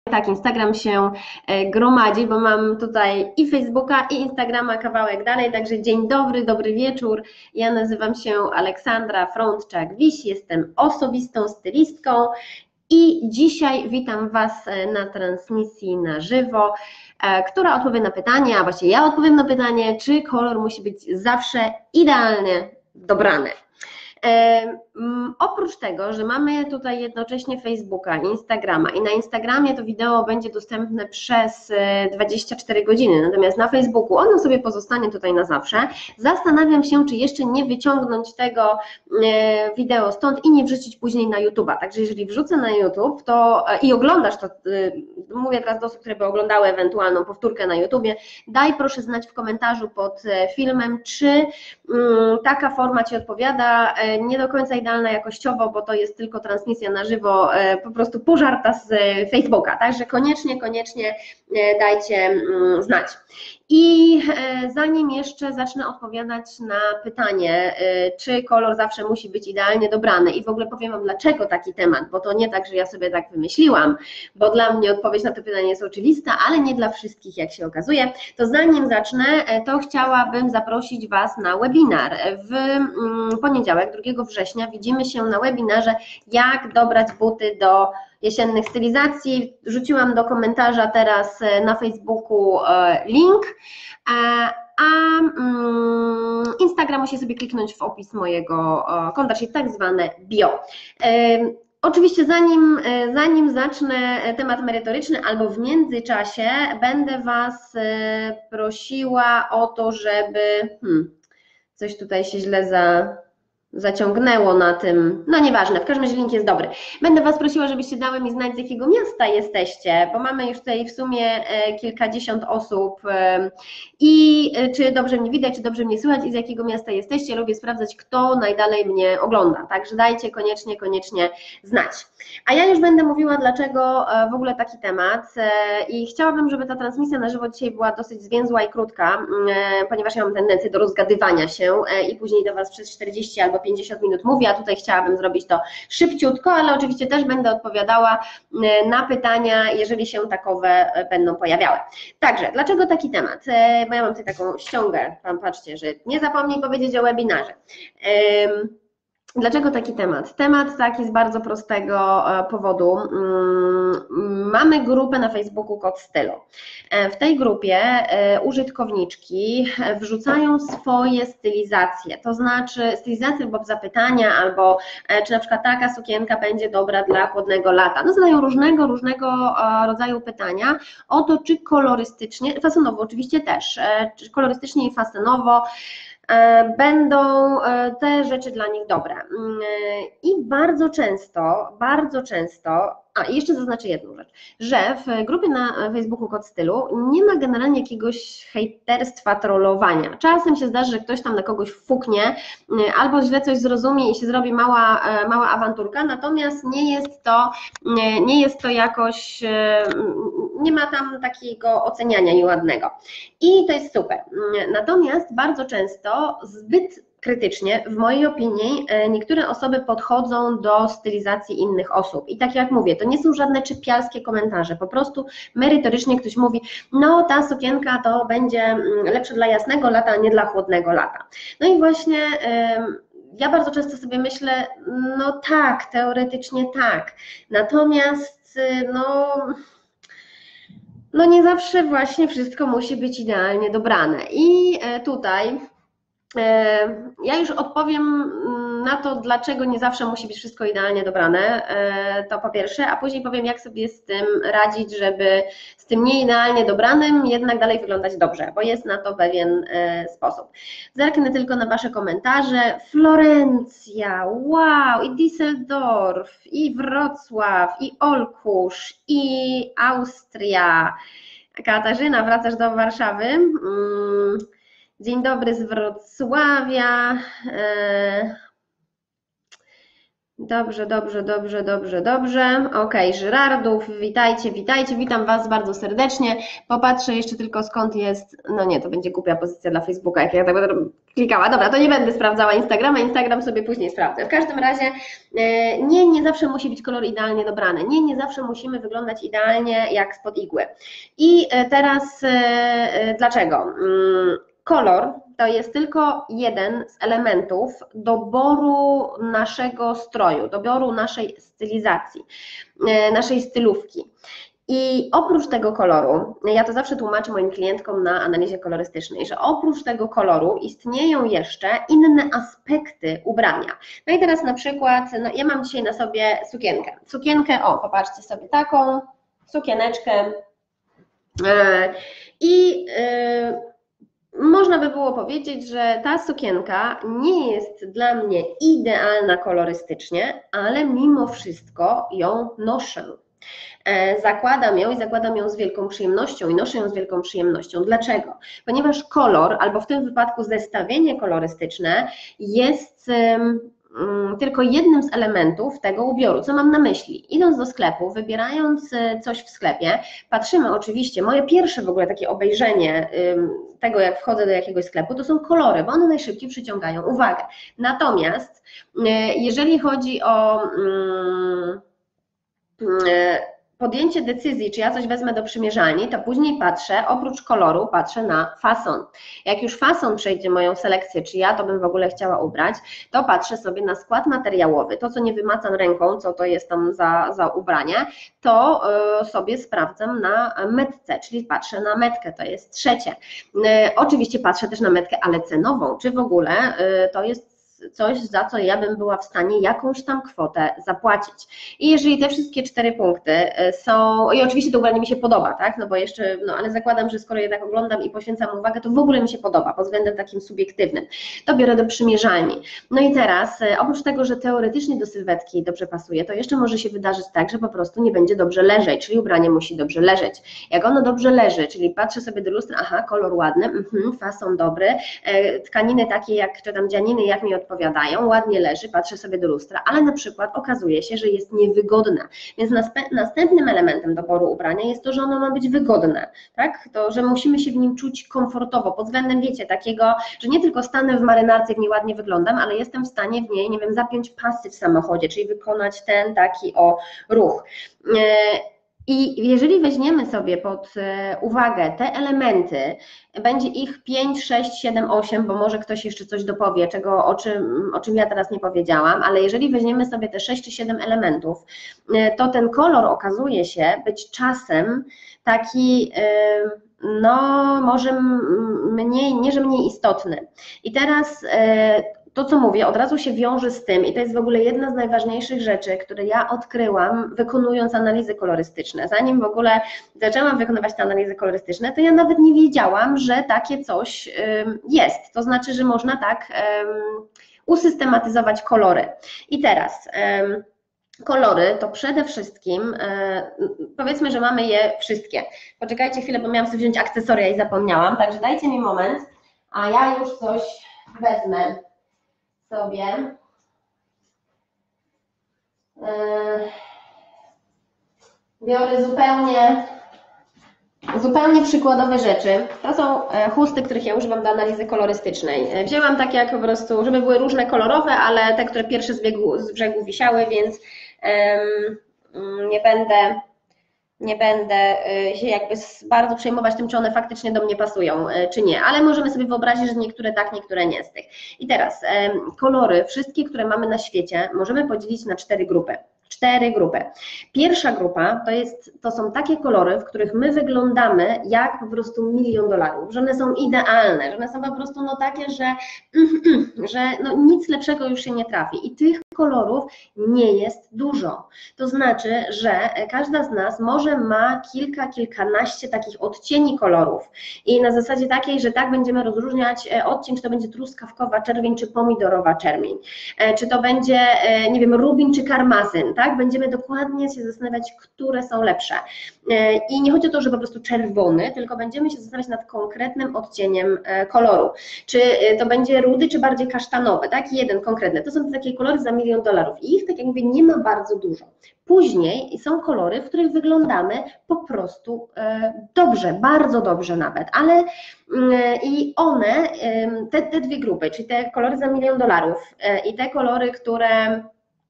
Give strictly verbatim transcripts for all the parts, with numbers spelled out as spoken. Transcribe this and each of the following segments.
Tak, Instagram się gromadzi, bo mam tutaj i Facebooka, i Instagrama kawałek dalej, także dzień dobry, dobry wieczór. Ja nazywam się Aleksandra Frądczak-Wiś, jestem osobistą stylistką i dzisiaj witam Was na transmisji na żywo, która odpowie na pytanie, a właściwie ja odpowiem na pytanie, czy kolor musi być zawsze idealnie dobrany. Um, oprócz tego, że mamy tutaj jednocześnie Facebooka, Instagrama i na Instagramie to wideo będzie dostępne przez dwadzieścia cztery godziny, natomiast na Facebooku ono sobie pozostanie tutaj na zawsze. Zastanawiam się, czy jeszcze nie wyciągnąć tego e, wideo stąd i nie wrzucić później na YouTube'a. Także jeżeli wrzucę na YouTube to e, i oglądasz to, e, mówię teraz do osób, które by oglądały ewentualną powtórkę na YouTubie, daj proszę znać w komentarzu pod filmem, czy mm, taka forma Ci odpowiada. Nie do końca idealna jakościowo, bo to jest tylko transmisja na żywo, po prostu pożarta z Facebooka, także koniecznie, koniecznie dajcie znać. I zanim jeszcze zacznę odpowiadać na pytanie, czy kolor zawsze musi być idealnie dobrany i w ogóle powiem Wam, dlaczego taki temat, bo to nie tak, że ja sobie tak wymyśliłam, bo dla mnie odpowiedź na to pytanie jest oczywista, ale nie dla wszystkich, jak się okazuje, to zanim zacznę, to chciałabym zaprosić Was na webinar. W poniedziałek, drugiego września, widzimy się na webinarze, jak dobrać buty do jesiennych stylizacji. Rzuciłam do komentarza teraz na Facebooku link, a Instagram musi sobie kliknąć w opis mojego konta, czyli tak zwane bio. Oczywiście zanim, zanim zacznę temat merytoryczny albo w międzyczasie, będę Was prosiła o to, żeby... Hmm, coś tutaj się źle za... zaciągnęło na tym, no nieważne, w każdym razie link jest dobry. Będę Was prosiła, żebyście dały mi znać, z jakiego miasta jesteście, bo mamy już tutaj w sumie kilkadziesiąt osób i czy dobrze mnie widać, czy dobrze mnie słychać i z jakiego miasta jesteście. Lubię sprawdzać, kto najdalej mnie ogląda, także dajcie koniecznie, koniecznie znać. A ja już będę mówiła, dlaczego w ogóle taki temat i chciałabym, żeby ta transmisja na żywo dzisiaj była dosyć zwięzła i krótka, ponieważ ja mam tendencję do rozgadywania się i później do Was przez czterdzieści albo pięćdziesiąt minut mówię, a tutaj chciałabym zrobić to szybciutko, ale oczywiście też będę odpowiadała na pytania, jeżeli się takowe będą pojawiały. Także, dlaczego taki temat? Bo ja mam tutaj taką ściągę, Wam patrzcie, że nie zapomnij powiedzieć o webinarze. Dlaczego taki temat? Temat taki z bardzo prostego powodu. Mamy grupę na Facebooku Kod Stylu. W tej grupie użytkowniczki wrzucają swoje stylizacje, to znaczy stylizacje lub zapytania, albo czy na przykład taka sukienka będzie dobra dla chłodnego lata. No zadają różnego, różnego rodzaju pytania o to, czy kolorystycznie, fasonowo oczywiście też, czy kolorystycznie i fasonowo będą te rzeczy dla nich dobre. I bardzo często, bardzo często, a i jeszcze zaznaczę jedną rzecz, że w grupie na Facebooku Kod Stylu nie ma generalnie jakiegoś hejterstwa, trollowania. Czasem się zdarzy, że ktoś tam na kogoś fuknie albo źle coś zrozumie i się zrobi mała, mała awanturka, natomiast nie jest to, nie jest to jakoś, nie ma tam takiego oceniania nieładnego. I to jest super. Natomiast bardzo często zbyt krytycznie, w mojej opinii, niektóre osoby podchodzą do stylizacji innych osób i tak jak mówię, to nie są żadne czepialskie komentarze, po prostu merytorycznie ktoś mówi, no ta sukienka to będzie lepsza dla jasnego lata, a nie dla chłodnego lata. No i właśnie ja bardzo często sobie myślę, no tak, teoretycznie tak, natomiast no... no nie zawsze właśnie wszystko musi być idealnie dobrane i tutaj ja już odpowiem na to, dlaczego nie zawsze musi być wszystko idealnie dobrane, to po pierwsze, a później powiem, jak sobie z tym radzić, żeby z tym nieidealnie dobranym jednak dalej wyglądać dobrze, bo jest na to pewien sposób. Zerknę tylko na Wasze komentarze. Florencja, wow, i Düsseldorf, i Wrocław, i Olkusz, i Austria. Katarzyna, wracasz do Warszawy. Dzień dobry z Wrocławia. Dobrze, dobrze, dobrze, dobrze, dobrze. Okej, Żyrardów, witajcie, witajcie, witam Was bardzo serdecznie. Popatrzę jeszcze tylko skąd jest, no nie, to będzie głupia pozycja dla Facebooka, jak ja tak będę klikała. Dobra, to nie będę sprawdzała Instagrama, Instagram sobie później sprawdzę. W każdym razie nie, nie zawsze musi być kolor idealnie dobrany, nie, nie zawsze musimy wyglądać idealnie jak spod igły. I teraz dlaczego? Kolor to jest tylko jeden z elementów doboru naszego stroju, doboru naszej stylizacji, naszej stylówki. I oprócz tego koloru, ja to zawsze tłumaczę moim klientkom na analizie kolorystycznej, że oprócz tego koloru istnieją jeszcze inne aspekty ubrania. No i teraz na przykład, no ja mam dzisiaj na sobie sukienkę. Sukienkę, o popatrzcie sobie, taką sukieneczkę i można by było powiedzieć, że ta sukienka nie jest dla mnie idealna kolorystycznie, ale mimo wszystko ją noszę. Zakładam ją i zakładam ją z wielką przyjemnością i noszę ją z wielką przyjemnością. Dlaczego? Ponieważ kolor, albo w tym wypadku zestawienie kolorystyczne jest tylko jednym z elementów tego ubioru. Co mam na myśli? Idąc do sklepu, wybierając coś w sklepie, patrzymy oczywiście, moje pierwsze w ogóle takie obejrzenie tego, jak wchodzę do jakiegoś sklepu, to są kolory, bo one najszybciej przyciągają uwagę. Natomiast jeżeli chodzi o podjęcie decyzji, czy ja coś wezmę do przymierzalni, to później patrzę, oprócz koloru, patrzę na fason. Jak już fason przejdzie moją selekcję, czy ja to bym w ogóle chciała ubrać, to patrzę sobie na skład materiałowy, to co nie wymacam ręką, co to jest tam za, za ubranie, to sobie sprawdzam na metce, czyli patrzę na metkę, to jest trzecie. Oczywiście patrzę też na metkę, ale cenową, czy w ogóle to jest coś, za co ja bym była w stanie jakąś tam kwotę zapłacić. I jeżeli te wszystkie cztery punkty są, i oczywiście to ubranie mi się podoba, tak, no bo jeszcze, no ale zakładam, że skoro je tak oglądam i poświęcam uwagę, to w ogóle mi się podoba, pod względem takim subiektywnym, to biorę do przymierzalni. No i teraz, oprócz tego, że teoretycznie do sylwetki dobrze pasuje, to jeszcze może się wydarzyć tak, że po prostu nie będzie dobrze leżeć, czyli ubranie musi dobrze leżeć. Jak ono dobrze leży, czyli patrzę sobie do lustra, aha, kolor ładny, mhm, fason dobry, tkaniny takie jak, czy tam dzianiny, jak mi odpowiadają, odpowiadają, ładnie leży, patrzę sobie do lustra, ale na przykład okazuje się, że jest niewygodna. Więc następnym elementem doboru ubrania jest to, że ono ma być wygodne, tak? To, że musimy się w nim czuć komfortowo, pod względem, wiecie, takiego, że nie tylko stanę w marynarce, w niej ładnie wyglądam, ale jestem w stanie w niej, nie wiem, zapiąć pasy w samochodzie, czyli wykonać ten taki o ruch. I jeżeli weźmiemy sobie pod uwagę te elementy, będzie ich pięć, sześć, siedem, osiem, bo może ktoś jeszcze coś dopowie, czego, o, czym, o czym ja teraz nie powiedziałam, ale jeżeli weźmiemy sobie te sześć czy siedem elementów, to ten kolor okazuje się być czasem taki, no może mniej, nie że mniej istotny. I teraz to, co mówię, od razu się wiąże z tym i to jest w ogóle jedna z najważniejszych rzeczy, które ja odkryłam, wykonując analizy kolorystyczne. Zanim w ogóle zaczęłam wykonywać te analizy kolorystyczne, to ja nawet nie wiedziałam, że takie coś jest. To znaczy, że można tak usystematyzować kolory. I teraz kolory to przede wszystkim, powiedzmy, że mamy je wszystkie. Poczekajcie chwilę, bo miałam sobie wziąć akcesoria i zapomniałam, także dajcie mi moment, a ja już coś wezmę sobie. Biorę zupełnie, zupełnie przykładowe rzeczy. To są chusty, których ja używam do analizy kolorystycznej. Wzięłam tak jak po prostu, żeby były różne kolorowe, ale te, które pierwsze z, biegu, z brzegu wisiały, więc um, nie będę nie będę się jakby bardzo przejmować tym, czy one faktycznie do mnie pasują, czy nie, ale możemy sobie wyobrazić, że niektóre tak, niektóre nie z tych. I teraz kolory, wszystkie, które mamy na świecie, możemy podzielić na cztery grupy. Cztery grupy. Pierwsza grupa to, jest, to są takie kolory, w których my wyglądamy jak po prostu milion dolarów, że one są idealne, że one są po prostu no takie, że, że no nic lepszego już się nie trafi. I tych kolorów nie jest dużo. To znaczy, że każda z nas może ma kilka, kilkanaście takich odcieni kolorów i na zasadzie takiej, że tak będziemy rozróżniać odcień, czy to będzie truskawkowa czerwień, czy pomidorowa czerwień, czy to będzie, nie wiem, rubin, czy karmazyn. tak, będziemy dokładnie się zastanawiać, które są lepsze. I nie chodzi o to, że po prostu czerwony, tylko będziemy się zastanawiać nad konkretnym odcieniem koloru. Czy to będzie rudy, czy bardziej kasztanowy, tak? Jeden konkretny. To są takie kolory za milion dolarów i ich, tak jak mówię, nie ma bardzo dużo. Później są kolory, w których wyglądamy po prostu dobrze, bardzo dobrze nawet, ale i one, te, te dwie grupy, czyli te kolory za milion dolarów i te kolory, które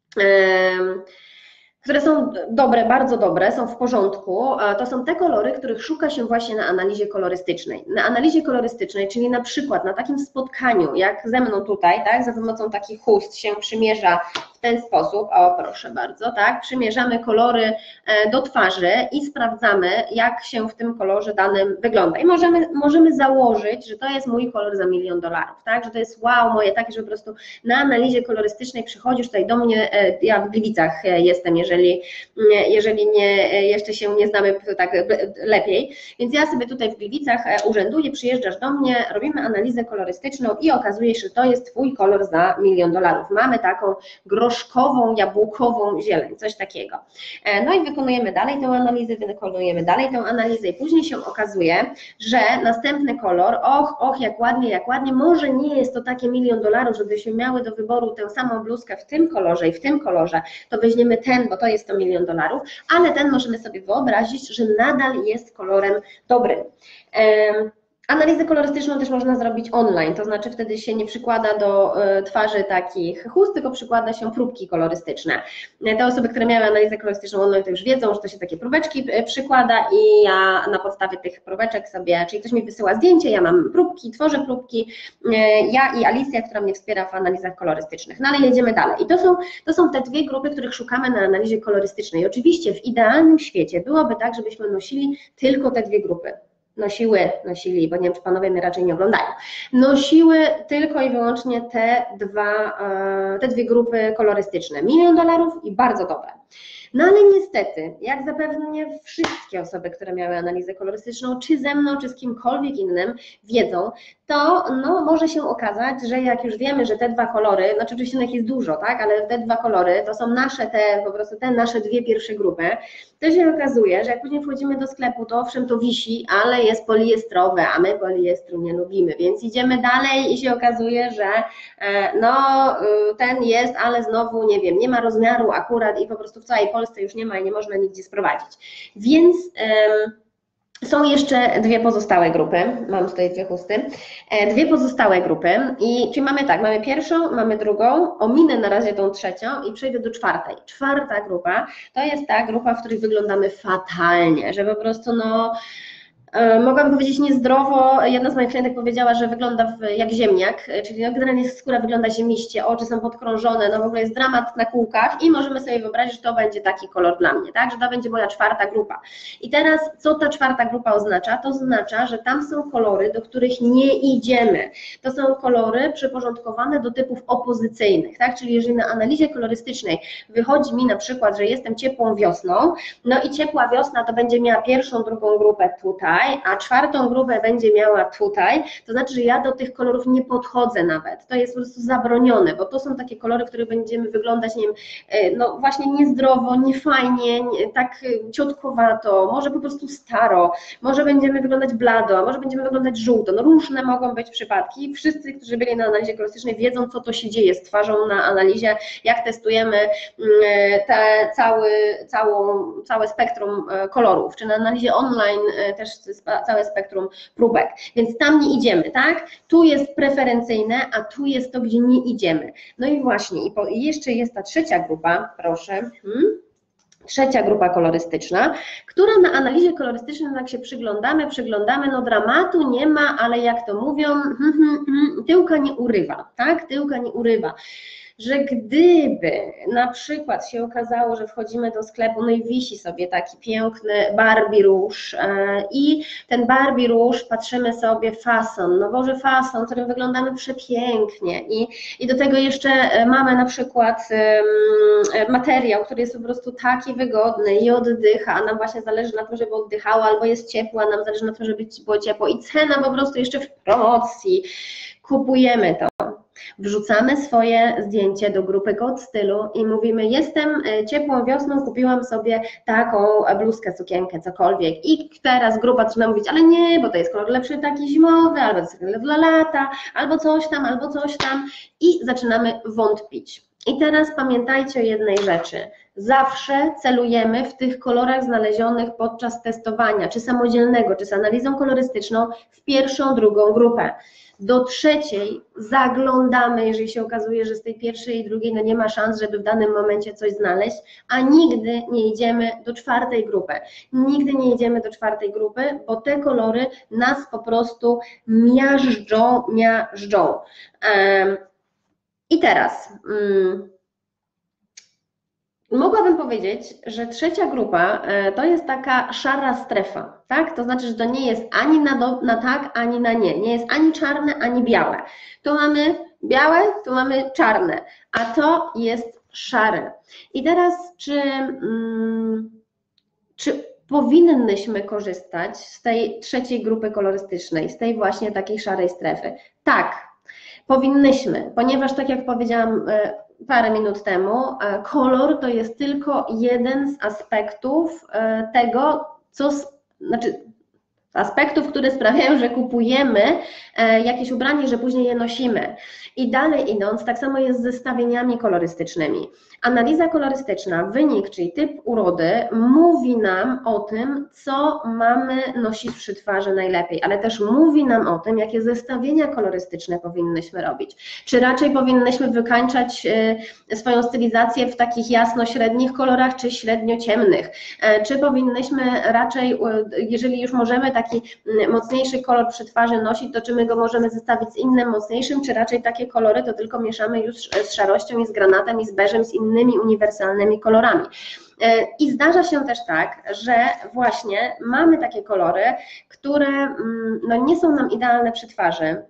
które są dobre, bardzo dobre, są w porządku, to są te kolory, których szuka się właśnie na analizie kolorystycznej. Na analizie kolorystycznej, czyli na przykład na takim spotkaniu, jak ze mną tutaj, tak, za pomocą takich chust się przymierza w ten sposób, o proszę bardzo, tak, przymierzamy kolory do twarzy i sprawdzamy, jak się w tym kolorze danym wygląda. I możemy, możemy założyć, że to jest mój kolor za milion dolarów, tak, że to jest wow, moje takie, że po prostu na analizie kolorystycznej przychodzisz tutaj do mnie, ja w Gliwicach jestem, jeżeli Jeżeli, jeżeli nie, jeszcze się nie znamy tak lepiej. Więc ja sobie tutaj w Gliwicach urzęduję, przyjeżdżasz do mnie, robimy analizę kolorystyczną i okazuje się, że to jest Twój kolor za milion dolarów. Mamy taką groszkową, jabłkową zieleń, coś takiego. No i wykonujemy dalej tę analizę, wykonujemy dalej tę analizę i później się okazuje, że następny kolor, och, och, jak ładnie, jak ładnie, może nie jest to takie milion dolarów, żebyśmy miały do wyboru tę samą bluzkę w tym kolorze i w tym kolorze, to weźmiemy ten, bo to jest to milion dolarów, ale ten możemy sobie wyobrazić, że nadal jest kolorem dobrym. Analizę kolorystyczną też można zrobić online, to znaczy wtedy się nie przykłada do twarzy takich chust, tylko przykłada się próbki kolorystyczne. Te osoby, które miały analizę kolorystyczną online, to już wiedzą, że to się takie próbeczki przykłada i ja na podstawie tych próbeczek sobie, czyli ktoś mi wysyła zdjęcie, ja mam próbki, tworzę próbki, ja i Alicja, która mnie wspiera w analizach kolorystycznych. No ale jedziemy dalej. I to są, to są te dwie grupy, których szukamy na analizie kolorystycznej. Oczywiście w idealnym świecie byłoby tak, żebyśmy nosili tylko te dwie grupy. Nosiły, nosili, bo nie wiem, czy panowie mnie raczej nie oglądają, nosiły tylko i wyłącznie te, dwa, te dwie grupy kolorystyczne, milion dolarów i bardzo dobre. No ale niestety, jak zapewne wszystkie osoby, które miały analizę kolorystyczną, czy ze mną, czy z kimkolwiek innym wiedzą, to no, może się okazać, że jak już wiemy, że te dwa kolory, no oczywiście ich jest dużo, tak, ale te dwa kolory to są nasze, te po prostu te nasze dwie pierwsze grupy, to się okazuje, że jak później wchodzimy do sklepu, to owszem to wisi, ale jest poliestrowe, a my poliestru nie lubimy, więc idziemy dalej i się okazuje, że no ten jest, ale znowu nie wiem, nie ma rozmiaru akurat i po prostu w całej Polsce już nie ma i nie można nigdzie sprowadzić. Więc um, są jeszcze dwie pozostałe grupy, mam tutaj dwie chusty, dwie pozostałe grupy i czyli mamy tak, mamy pierwszą, mamy drugą, ominę na razie tą trzecią i przejdę do czwartej. Czwarta grupa to jest ta grupa, w której wyglądamy fatalnie, że po prostu no mogłabym powiedzieć niezdrowo, jedna z moich klientek powiedziała, że wygląda w, jak ziemniak, czyli no generalnie skóra wygląda ziemiście, oczy są podkrążone, no w ogóle jest dramat na kółkach i możemy sobie wyobrazić, że to będzie taki kolor dla mnie, tak, że to będzie moja czwarta grupa. I teraz co ta czwarta grupa oznacza? To oznacza, że tam są kolory, do których nie idziemy. To są kolory przyporządkowane do typów opozycyjnych, tak, czyli jeżeli na analizie kolorystycznej wychodzi mi na przykład, że jestem ciepłą wiosną, no i ciepła wiosna to będzie miała pierwszą, drugą grupę tutaj, a czwartą grupę będzie miała tutaj, to znaczy, że ja do tych kolorów nie podchodzę nawet, to jest po prostu zabronione, bo to są takie kolory, w których będziemy wyglądać, nie wiem, no właśnie niezdrowo, niefajnie, nie, tak ciotkowato, może po prostu staro, może będziemy wyglądać blado, a może będziemy wyglądać żółto, no różne mogą być przypadki. Wszyscy, którzy byli na analizie kolorystycznej, wiedzą, co to się dzieje z twarzą na analizie, jak testujemy te cały, całą, całe spektrum kolorów, czy na analizie online też całe spektrum próbek, więc tam nie idziemy, tak? Tu jest preferencyjne, a tu jest to, gdzie nie idziemy. No i właśnie, i, po, i jeszcze jest ta trzecia grupa, proszę, hmm? Trzecia grupa kolorystyczna, która na analizie kolorystycznej, jak się przyglądamy, przyglądamy, no dramatu nie ma, ale jak to mówią, hmm, hmm, hmm, tyłka nie urywa, tak? Tyłka nie urywa. Że gdyby na przykład się okazało, że wchodzimy do sklepu, no i wisi sobie taki piękny Barbie róż i ten Barbie róż, patrzymy sobie fason, no Boże fason, którym wyglądamy przepięknie i, i do tego jeszcze mamy na przykład um, materiał, który jest po prostu taki wygodny i oddycha, a nam właśnie zależy na tym, żeby oddychało, albo jest ciepło, a nam zależy na tym, żeby było ciepło i cena po prostu jeszcze w promocji, kupujemy to. Wrzucamy swoje zdjęcie do grupy Kod Stylu i mówimy, jestem ciepłą wiosną, kupiłam sobie taką bluzkę, sukienkę, cokolwiek i teraz grupa zaczyna mówić, ale nie, bo to jest kolor lepszy taki zimowy, albo to jest kolor dla lata, albo coś tam, albo coś tam i zaczynamy wątpić. I teraz pamiętajcie o jednej rzeczy. Zawsze celujemy w tych kolorach znalezionych podczas testowania, czy samodzielnego, czy z analizą kolorystyczną, w pierwszą, drugą grupę. Do trzeciej zaglądamy, jeżeli się okazuje, że z tej pierwszej i drugiej no nie ma szans, żeby w danym momencie coś znaleźć, a nigdy nie idziemy do czwartej grupy. Nigdy nie idziemy do czwartej grupy, bo te kolory nas po prostu miażdżą, miażdżą. I teraz mogłabym powiedzieć, że trzecia grupa to jest taka szara strefa, tak? To znaczy, że to nie jest ani na, do, na tak, ani na nie. Nie jest ani czarne, ani białe. Tu mamy białe, tu mamy czarne, a to jest szare. I teraz, czy, czy powinnyśmy korzystać z tej trzeciej grupy kolorystycznej, z tej właśnie takiej szarej strefy? Tak, powinnyśmy, ponieważ tak jak powiedziałam parę minut temu, kolor to jest tylko jeden z aspektów tego, co, znaczy aspektów, które sprawiają, że kupujemy jakieś ubranie, że później je nosimy. I dalej idąc, tak samo jest z zestawieniami kolorystycznymi. Analiza kolorystyczna, wynik, czyli typ urody, mówi nam o tym, co mamy nosić przy twarzy najlepiej, ale też mówi nam o tym, jakie zestawienia kolorystyczne powinnyśmy robić. Czy raczej powinnyśmy wykańczać swoją stylizację w takich jasno-średnich kolorach, czy średnio-ciemnych? Czy powinnyśmy raczej, jeżeli już możemy taki mocniejszy kolor przy twarzy nosić, to czy my go możemy zestawić z innym mocniejszym, czy raczej takie kolory to tylko mieszamy już z szarością i z granatem i z beżem, z innymi uniwersalnymi kolorami. I zdarza się też tak, że właśnie mamy takie kolory, które no, nie są nam idealne przy twarzy,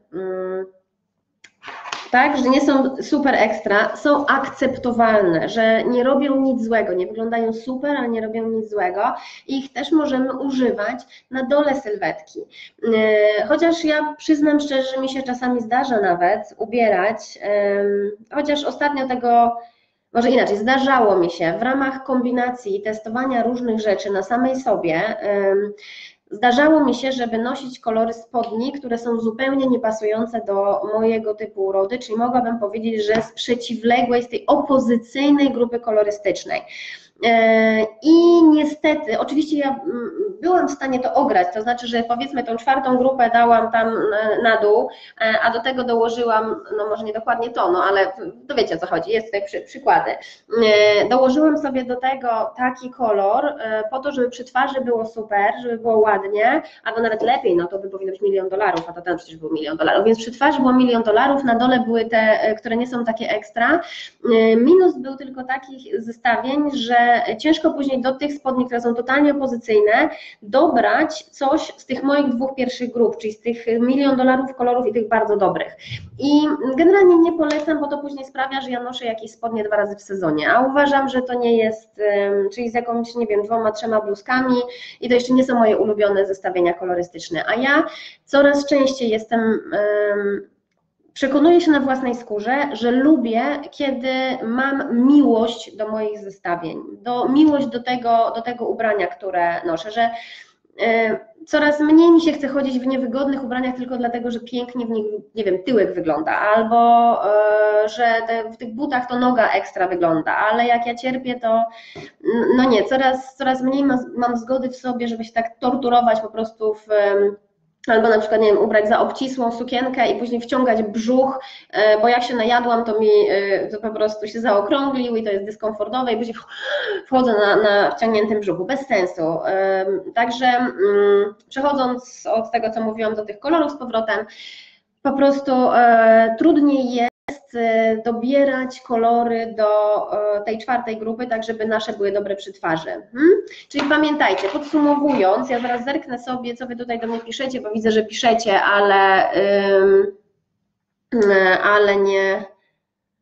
tak, że nie są super ekstra, są akceptowalne, że nie robią nic złego, nie wyglądają super, ale nie robią nic złego i ich też możemy używać na dole sylwetki. Chociaż ja przyznam szczerze, że mi się czasami zdarza nawet ubierać, chociaż ostatnio tego, może inaczej, zdarzało mi się w ramach kombinacji i testowania różnych rzeczy na samej sobie, zdarzało mi się, żeby nosić kolory spodni, które są zupełnie niepasujące do mojego typu urody, czyli mogłabym powiedzieć, że z przeciwległej, z tej opozycyjnej grupy kolorystycznej. I niestety, oczywiście ja byłam w stanie to ograć, to znaczy, że powiedzmy tą czwartą grupę dałam tam na dół, a do tego dołożyłam, no może nie dokładnie to, no ale to wiecie o co chodzi, jest tutaj przy, przykłady. Dołożyłam sobie do tego taki kolor po to, żeby przy twarzy było super, żeby było ładnie, albo nawet lepiej, no to by powinno być milion dolarów, a to tam przecież był milion dolarów, więc przy twarzy było milion dolarów, na dole były te, które nie są takie ekstra. Minus był tylko takich zestawień, że ciężko później do tych spodni, które są totalnie opozycyjne, dobrać coś z tych moich dwóch pierwszych grup, czyli z tych milion dolarów kolorów i tych bardzo dobrych. I generalnie nie polecam, bo to później sprawia, że ja noszę jakieś spodnie dwa razy w sezonie, a uważam, że to nie jest, czyli z jakąś, nie wiem, dwoma, trzema bluzkami i to jeszcze nie są moje ulubione zestawienia kolorystyczne, a ja coraz częściej jestem... Przekonuję się na własnej skórze, że lubię, kiedy mam miłość do moich zestawień, do, miłość do tego, do tego ubrania, które noszę, że y, coraz mniej mi się chce chodzić w niewygodnych ubraniach tylko dlatego, że pięknie w nich, nie wiem, tyłek wygląda, albo y, że te, w tych butach to noga ekstra wygląda, ale jak ja cierpię, to no nie, coraz, coraz mniej ma, mam zgody w sobie, żeby się tak torturować po prostu w... Albo na przykład, nie wiem, ubrać za obcisłą sukienkę i później wciągać brzuch, bo jak się najadłam, to mi to po prostu się zaokrąglił i to jest dyskomfortowe i później wchodzę na, na wciągniętym brzuchu, bez sensu. Także przechodząc od tego, co mówiłam, do tych kolorów z powrotem, po prostu trudniej jest dobierać kolory do tej czwartej grupy, tak żeby nasze były dobre przy twarzy. Hmm? Czyli pamiętajcie, podsumowując, ja zaraz zerknę sobie, co wy tutaj do mnie piszecie, bo widzę, że piszecie, ale, ale nie...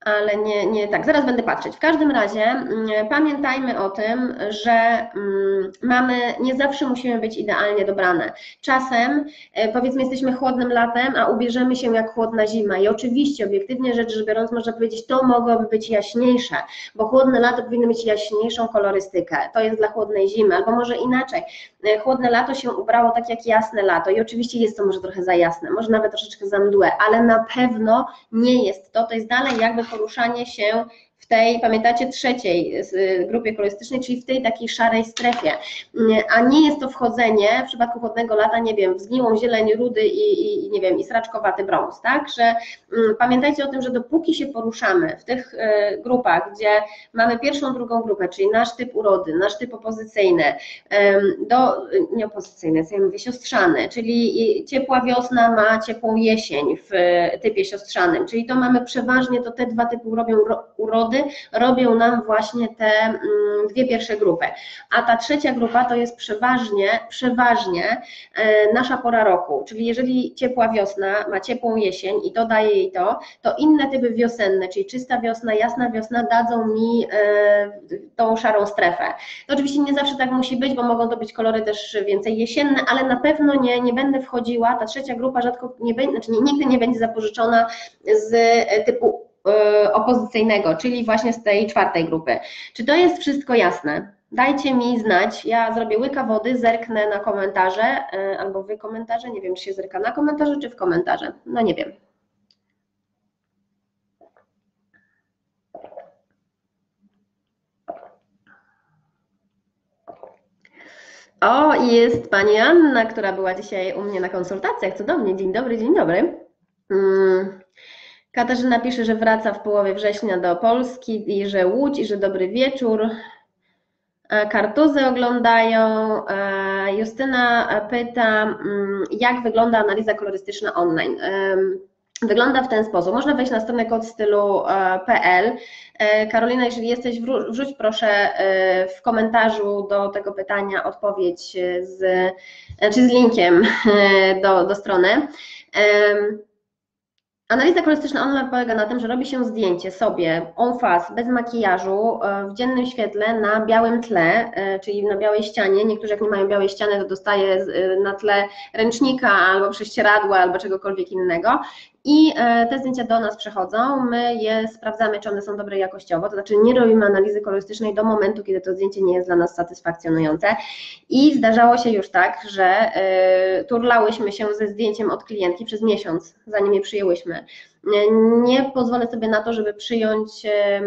ale nie, nie tak, zaraz będę patrzeć. W każdym razie mm, pamiętajmy o tym, że mm, mamy, nie zawsze musimy być idealnie dobrane. Czasem, e, powiedzmy, jesteśmy chłodnym latem, a ubierzemy się jak chłodna zima i oczywiście, obiektywnie rzecz biorąc, można powiedzieć, to mogłoby być jaśniejsze, bo chłodne lato powinno mieć jaśniejszą kolorystykę, to jest dla chłodnej zimy, albo może inaczej, e, chłodne lato się ubrało tak jak jasne lato i oczywiście jest to może trochę za jasne, może nawet troszeczkę za mdłe, ale na pewno nie jest to, to jest dalej jakby poruszanie się w tej, pamiętacie, trzeciej grupie kolorystycznej, czyli w tej takiej szarej strefie, a nie jest to wchodzenie w przypadku chłodnego lata, nie wiem, w zgniłą zieleń, rudy i, i nie wiem, i sraczkowaty brąz, tak, że mm, pamiętajcie o tym, że dopóki się poruszamy w tych y, grupach, gdzie mamy pierwszą, drugą grupę, czyli nasz typ urody, nasz typ opozycyjny, y, do, nie opozycyjny, co ja mówię, siostrzany, czyli ciepła wiosna ma ciepłą jesień w y, typie siostrzanym, czyli to mamy przeważnie, to te dwa typy robią urody, robią nam właśnie te mm, dwie pierwsze grupy, a ta trzecia grupa to jest przeważnie, przeważnie e, nasza pora roku, czyli jeżeli ciepła wiosna ma ciepłą jesień i to daje jej to, to inne typy wiosenne, czyli czysta wiosna, jasna wiosna dadzą mi e, tą szarą strefę. To oczywiście nie zawsze tak musi być, bo mogą to być kolory też więcej jesienne, ale na pewno nie, nie będę wchodziła, ta trzecia grupa rzadko nie będzie, znaczy nigdy nie będzie zapożyczona z typu opozycyjnego, czyli właśnie z tej czwartej grupy. Czy to jest wszystko jasne? Dajcie mi znać, ja zrobię łyka wody, zerknę na komentarze, albo wy komentarze, nie wiem, czy się zerka na komentarze, czy w komentarze, no nie wiem. O, jest pani Anna, która była dzisiaj u mnie na konsultacjach, cudownie, dzień dobry, dzień dobry. Hmm. Katarzyna pisze, że wraca w połowie września do Polski i że Łódź i że dobry wieczór. Kartuzy oglądają. Justyna pyta, jak wygląda analiza kolorystyczna online. Wygląda w ten sposób. Można wejść na stronę kodstylu kropka p l. Karolina, jeżeli jesteś, wrzuć proszę w komentarzu do tego pytania odpowiedź z, czy z linkiem do, do strony. Analiza kolorystyczna online polega na tym, że robi się zdjęcie sobie en face, bez makijażu, w dziennym świetle, na białym tle, czyli na białej ścianie. Niektórzy jak nie mają białej ściany, to dostaje na tle ręcznika albo prześcieradła, albo czegokolwiek innego. I te zdjęcia do nas przechodzą, my je sprawdzamy, czy one są dobre jakościowo, to znaczy nie robimy analizy kolorystycznej do momentu, kiedy to zdjęcie nie jest dla nas satysfakcjonujące. I zdarzało się już tak, że y, turlałyśmy się ze zdjęciem od klientki przez miesiąc, zanim je przyjęłyśmy. Nie pozwolę sobie na to, żeby przyjąć y,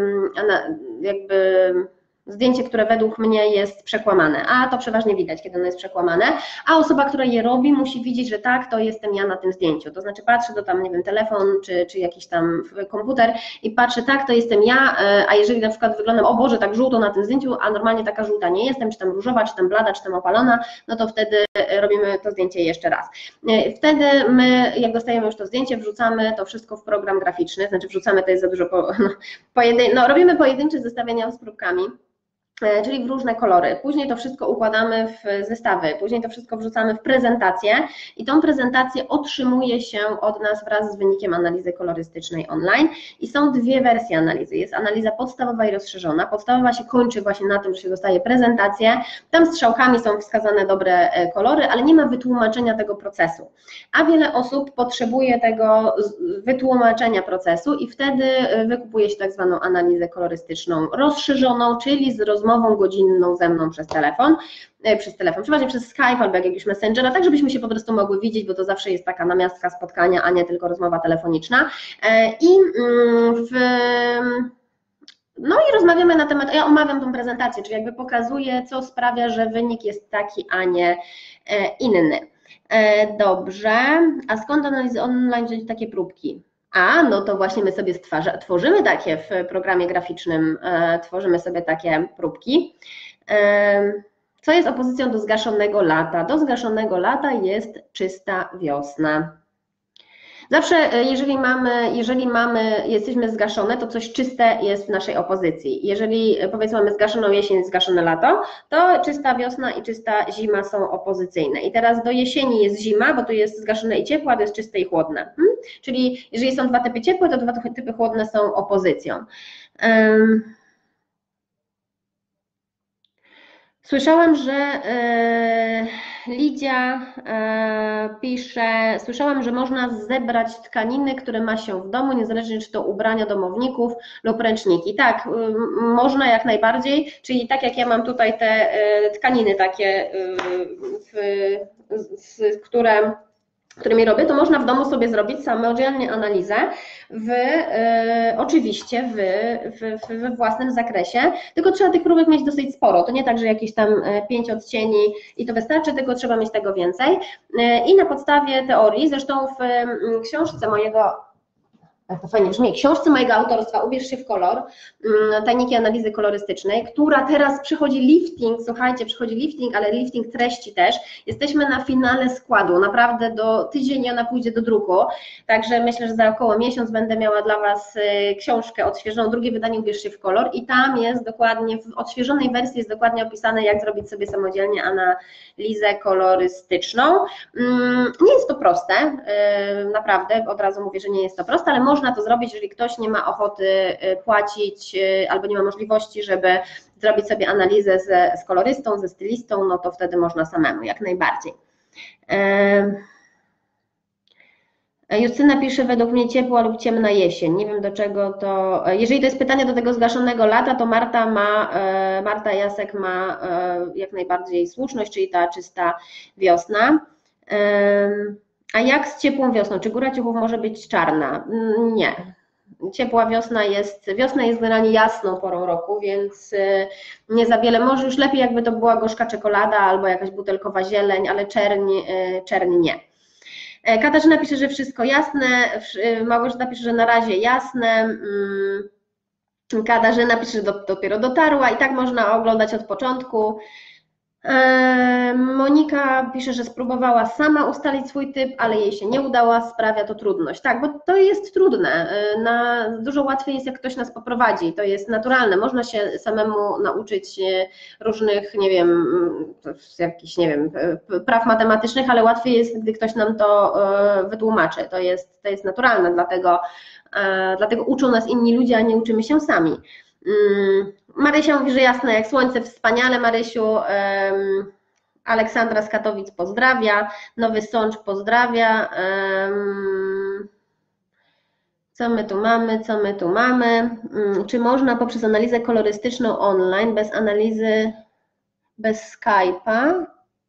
jakby zdjęcie, które według mnie jest przekłamane, a to przeważnie widać, kiedy ono jest przekłamane, a osoba, która je robi, musi widzieć, że tak, to jestem ja na tym zdjęciu, to znaczy patrzy, to tam, nie wiem, telefon, czy, czy jakiś tam komputer i patrzy, tak, to jestem ja, a jeżeli na przykład wyglądam, o Boże, tak żółto na tym zdjęciu, a normalnie taka żółta nie jestem, czy tam różowa, czy tam blada, czy tam opalona, no to wtedy robimy to zdjęcie jeszcze raz. Wtedy my, jak dostajemy już to zdjęcie, wrzucamy to wszystko w program graficzny, znaczy wrzucamy, to jest za dużo, po, no, pojedyn no robimy pojedyncze zestawienia z próbkami, czyli w różne kolory. Później to wszystko układamy w zestawy, później to wszystko wrzucamy w prezentację i tą prezentację otrzymuje się od nas wraz z wynikiem analizy kolorystycznej online i są dwie wersje analizy. Jest analiza podstawowa i rozszerzona. Podstawowa się kończy właśnie na tym, że się dostaje prezentację, tam strzałkami są wskazane dobre kolory, ale nie ma wytłumaczenia tego procesu. A wiele osób potrzebuje tego wytłumaczenia procesu i wtedy wykupuje się tak zwaną analizę kolorystyczną rozszerzoną, czyli z rozmową rozmową godzinną ze mną przez telefon, przez telefon, przeważnie przez Skype albo jakiegoś Messengera, tak żebyśmy się po prostu mogły widzieć, bo to zawsze jest taka namiastka spotkania, a nie tylko rozmowa telefoniczna. I w No i rozmawiamy na temat, ja omawiam tą prezentację, czyli jakby pokazuję, co sprawia, że wynik jest taki, a nie inny. Dobrze, a skąd analizy online wziąć takie próbki? A, no to właśnie my sobie stwarza, tworzymy takie w programie graficznym, e, tworzymy sobie takie próbki. E, co jest opozycją do zgaszonego lata? Do zgaszonego lata jest czysta wiosna. Zawsze, jeżeli mamy, jeżeli mamy, jesteśmy zgaszone, to coś czyste jest w naszej opozycji. Jeżeli powiedzmy mamy zgaszoną jesień, zgaszone lato, to czysta wiosna i czysta zima są opozycyjne. I teraz do jesieni jest zima, bo tu jest zgaszone i ciepłe, a to jest czyste i chłodne. Hmm? Czyli jeżeli są dwa typy ciepłe, to dwa typy chłodne są opozycją. Um, Słyszałam, że e, Lidia e, pisze, słyszałam, że można zebrać tkaniny, które ma się w domu, niezależnie czy to ubrania domowników lub ręczniki. Tak, y, można jak najbardziej, czyli tak jak ja mam tutaj te y, tkaniny takie, y, w, w, które którymi robię, to można w domu sobie zrobić samodzielnie analizę, w, e, oczywiście w, w, we własnym zakresie, tylko trzeba tych próbek mieć dosyć sporo, to nie tak, że jakieś tam pięć odcieni i to wystarczy, tylko trzeba mieć tego więcej e, i na podstawie teorii, zresztą w książce mojego, jak to fajnie brzmi, książce mojego autorstwa Ubierz się w kolor, tajniki analizy kolorystycznej, która teraz przychodzi lifting, słuchajcie, przychodzi lifting, ale lifting treści też. Jesteśmy na finale składu, naprawdę do tydzień ona pójdzie do druku, także myślę, że za około miesiąc będę miała dla Was książkę odświeżoną, drugie wydanie Ubierz się w kolor i tam jest dokładnie, w odświeżonej wersji jest dokładnie opisane, jak zrobić sobie samodzielnie analizę kolorystyczną. Nie jest to proste, naprawdę, od razu mówię, że nie jest to proste, ale można to zrobić, jeżeli ktoś nie ma ochoty płacić albo nie ma możliwości, żeby zrobić sobie analizę ze, z kolorystą, ze stylistą, no to wtedy można samemu, jak najbardziej. Justyna pisze, według mnie ciepła lub ciemna jesień. Nie wiem do czego to. Jeżeli to jest pytanie do tego zgaszonego lata, to Marta ma, Marta Jasek ma jak najbardziej słuszność, czyli ta czysta wiosna. A jak z ciepłą wiosną? Czy góra ciuchów może być czarna? Nie. Ciepła wiosna jest, wiosna jest generalnie jasną porą roku, więc nie za wiele, może już lepiej jakby to była gorzka czekolada albo jakaś butelkowa zieleń, ale czerń, czerń nie. Katarzyna pisze, że wszystko jasne, Małgorzata pisze, że na razie jasne, Katarzyna pisze, że dopiero dotarła i tak można oglądać od początku. Monika pisze, że spróbowała sama ustalić swój typ, ale jej się nie udała, sprawia to trudność. Tak, bo to jest trudne, na, dużo łatwiej jest, jak ktoś nas poprowadzi, to jest naturalne, można się samemu nauczyć różnych, nie wiem, jakichś, nie wiem, praw matematycznych, ale łatwiej jest, gdy ktoś nam to wytłumaczy, to jest, to jest naturalne, dlatego, dlatego uczą nas inni ludzie, a nie uczymy się sami. Marysia mówi, że jasne jak słońce, wspaniale Marysiu. Aleksandra z Katowic pozdrawia, Nowy Sącz pozdrawia. Co my tu mamy, co my tu mamy? Czy można poprzez analizę kolorystyczną online, bez analizy, bez Skype'a?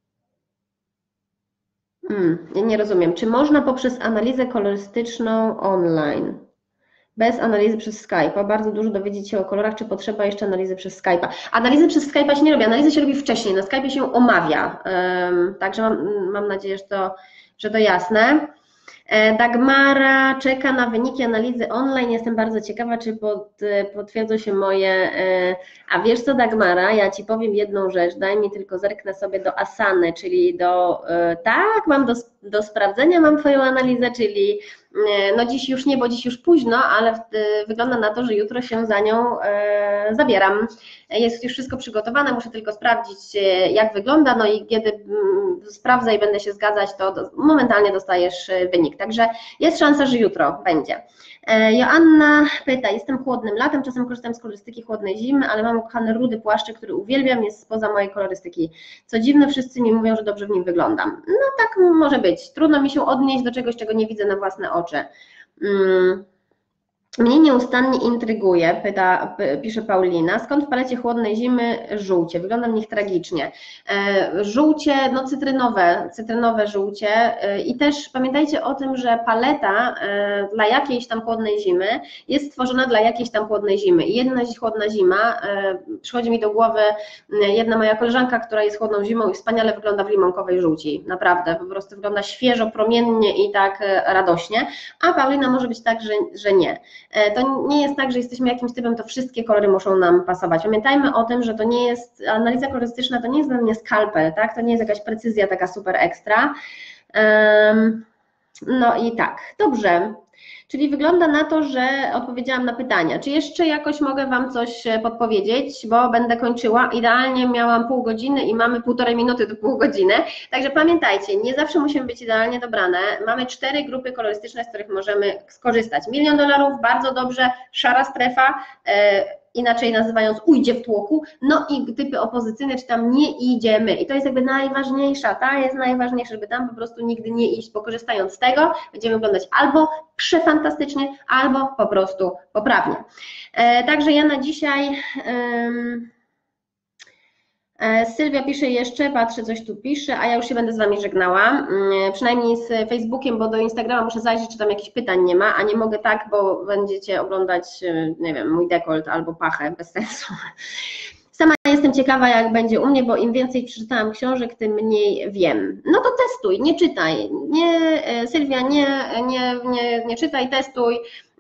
Hmm, ja nie rozumiem. Czy można poprzez analizę kolorystyczną online? Bez analizy przez Skype'a, bardzo dużo dowiedzieć się o kolorach, czy potrzeba jeszcze analizy przez Skype'a. Analizy przez Skype'a się nie robi, analizę się robi wcześniej, na Skype'ie się omawia, także mam, mam nadzieję, że to, że to jasne. Dagmara czeka na wyniki analizy online, jestem bardzo ciekawa, czy pod, potwierdzą się moje, a wiesz co Dagmara, ja Ci powiem jedną rzecz, daj mi tylko zerknę sobie do Asany, czyli do, tak, mam do, do sprawdzenia, mam Twoją analizę, czyli no dziś już nie, bo dziś już późno, ale wygląda na to, że jutro się za nią zabieram. Jest już wszystko przygotowane, muszę tylko sprawdzić, jak wygląda, no i kiedy sprawdzę i będę się zgadzać, to momentalnie dostajesz wynik. Także jest szansa, że jutro będzie. Joanna pyta, jestem chłodnym latem, czasem korzystam z kolorystyki chłodnej zimy, ale mam ukochany rudy płaszczyk, który uwielbiam, jest spoza mojej kolorystyki. Co dziwne, wszyscy mi mówią, że dobrze w nim wyglądam. No tak może być, trudno mi się odnieść do czegoś, czego nie widzę na własne oczy. Hmm. Mnie nieustannie intryguje, pyta, pisze Paulina, skąd w palecie chłodnej zimy żółcie? Wygląda w nich tragicznie. Żółcie, no cytrynowe, cytrynowe żółcie i też pamiętajcie o tym, że paleta dla jakiejś tam chłodnej zimy jest stworzona dla jakiejś tam chłodnej zimy. I jedna chłodna zima, przychodzi mi do głowy jedna moja koleżanka, która jest chłodną zimą i wspaniale wygląda w limonkowej żółci, naprawdę, po prostu wygląda świeżo, promiennie i tak radośnie, a Paulina może być tak, że, że nie. To nie jest tak, że jesteśmy jakimś typem, to wszystkie kolory muszą nam pasować. Pamiętajmy o tym, że to nie jest, analiza kolorystyczna to nie jest dla mnie skalpel, tak? To nie jest jakaś precyzja taka super ekstra. Um, No i tak, dobrze. Czyli wygląda na to, że odpowiedziałam na pytania. Czy jeszcze jakoś mogę Wam coś podpowiedzieć, bo będę kończyła. Idealnie miałam pół godziny i mamy półtorej minuty do pół godziny. Także pamiętajcie, nie zawsze musimy być idealnie dobrane. Mamy cztery grupy kolorystyczne, z których możemy skorzystać. Milion dolarów, bardzo dobrze, szara strefa, e, inaczej nazywając ujdzie w tłoku, no i typy opozycyjne, czy tam nie idziemy. I to jest jakby najważniejsza, ta jest najważniejsza, żeby tam po prostu nigdy nie iść, bo korzystając z tego będziemy wyglądać albo przefantastycznie, albo po prostu poprawnie. E, także ja na dzisiaj... Um, Sylwia pisze jeszcze, patrzę, coś tu pisze, a ja już się będę z Wami żegnała, przynajmniej z Facebookiem, bo do Instagrama muszę zajrzeć, czy tam jakichś pytań nie ma, a nie mogę tak, bo będziecie oglądać, nie wiem, mój dekolt albo pachę, bez sensu. Sama jestem ciekawa, jak będzie u mnie, bo im więcej przeczytałam książek, tym mniej wiem. No to testuj, nie czytaj, nie, Sylwia, nie, nie, nie, nie czytaj, testuj.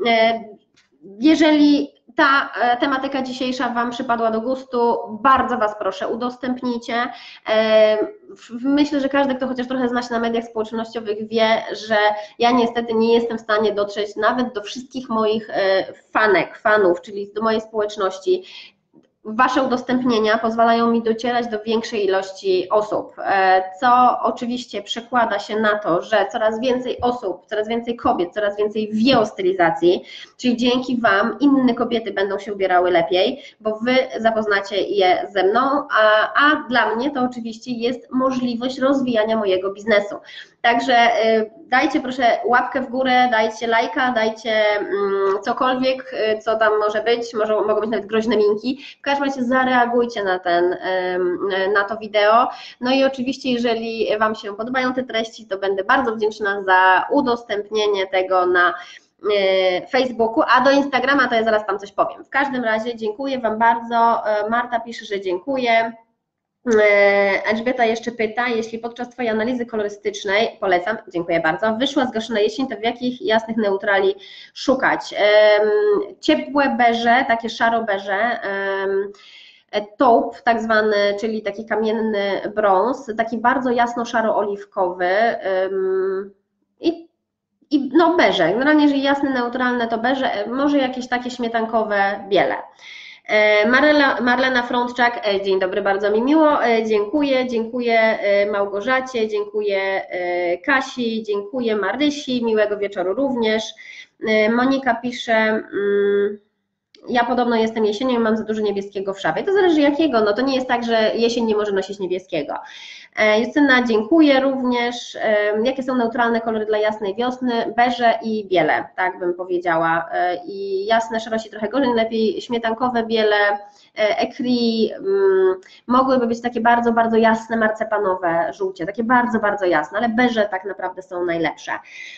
Jeżeli ta tematyka dzisiejsza Wam przypadła do gustu, bardzo Was proszę, udostępnijcie. Myślę, że każdy, kto chociaż trochę zna się na mediach społecznościowych, wie, że ja niestety nie jestem w stanie dotrzeć nawet do wszystkich moich fanek, fanów, czyli do mojej społeczności. Wasze udostępnienia pozwalają mi docierać do większej ilości osób, co oczywiście przekłada się na to, że coraz więcej osób, coraz więcej kobiet, coraz więcej wie o stylizacji, czyli dzięki Wam inne kobiety będą się ubierały lepiej, bo Wy zapoznacie je ze mną, a, a dla mnie to oczywiście jest możliwość rozwijania mojego biznesu. Także dajcie proszę łapkę w górę, dajcie lajka, dajcie cokolwiek, co tam może być, może, mogą być nawet groźne minki. W każdym razie zareagujcie na, ten, na to wideo. No i oczywiście, jeżeli Wam się podobają te treści, to będę bardzo wdzięczna za udostępnienie tego na Facebooku, a do Instagrama to ja zaraz tam coś powiem. W każdym razie dziękuję Wam bardzo. Marta pisze, że dziękuję. Elżbieta jeszcze pyta, jeśli podczas Twojej analizy kolorystycznej, polecam, dziękuję bardzo, wyszła zgaszona jesień, to w jakich jasnych neutrali szukać? Ciepłe beże, takie szaro-beże, taupe tak zwany, czyli taki kamienny brąz, taki bardzo jasno szaro-oliwkowy i I no beże, generalnie jeżeli jasne, neutralne to beże, może jakieś takie śmietankowe biele. Marela, Marlena Frądczak, dzień dobry, bardzo mi miło, dziękuję, dziękuję Małgorzacie, dziękuję Kasi, dziękuję Marysi, miłego wieczoru również. Monika pisze, ja podobno jestem jesienią i mam za dużo niebieskiego w szafie. To zależy jakiego, no to nie jest tak, że jesień nie może nosić niebieskiego. Justyna, dziękuję również. Jakie są neutralne kolory dla jasnej wiosny? Beże i biele, tak bym powiedziała. I jasne szarości trochę gorzej, lepiej śmietankowe biele, ecri, mogłyby być takie bardzo, bardzo jasne, marcepanowe żółcie, takie bardzo, bardzo jasne, ale beże tak naprawdę są najlepsze.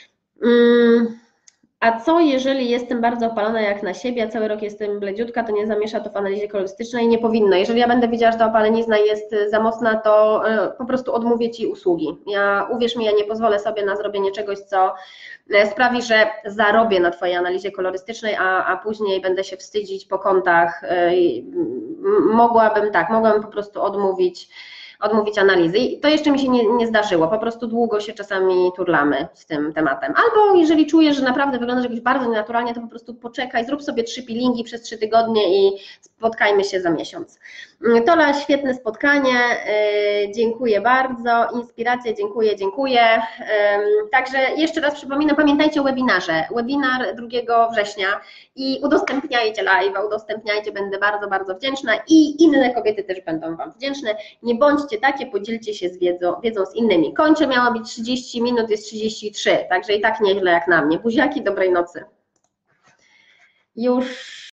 A co jeżeli jestem bardzo opalona jak na siebie, a cały rok jestem bledziutka, to nie zamiesza to w analizie kolorystycznej? Nie powinno. Jeżeli ja będę widziała, że ta opalenizna jest za mocna, to po prostu odmówię Ci usługi. Ja, uwierz mi, ja nie pozwolę sobie na zrobienie czegoś, co sprawi, że zarobię na Twojej analizie kolorystycznej, a, a później będę się wstydzić po kątach. Mogłabym tak, mogłabym po prostu odmówić odmówić analizy. I to jeszcze mi się nie, nie zdarzyło, po prostu długo się czasami turlamy z tym tematem. Albo jeżeli czujesz, że naprawdę wyglądasz jakoś bardzo nienaturalnie, to po prostu poczekaj, zrób sobie trzy peelingi przez trzy tygodnie i spotkajmy się za miesiąc. Tola, świetne spotkanie, dziękuję bardzo, inspiracje, dziękuję, dziękuję. Także jeszcze raz przypominam, pamiętajcie o webinarze, webinar drugiego września i udostępniajcie live'a, udostępniajcie, będę bardzo, bardzo wdzięczna i inne kobiety też będą Wam wdzięczne. Nie bądźcie takie, podzielcie się z wiedzą, wiedzą z innymi. Kończę, miała być trzydzieści minut, jest trzydzieści trzy, także i tak nieźle jak na mnie. Buziaki, dobrej nocy. Już